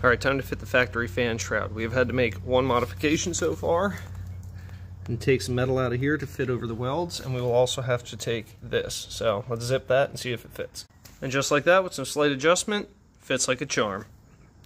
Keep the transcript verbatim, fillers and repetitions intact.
Alright, time to fit the factory fan shroud. We have had to make one modification so far, and take some metal out of here to fit over the welds, and we will also have to take this. So let's zip that and see if it fits. And just like that, with some slight adjustment, fits like a charm.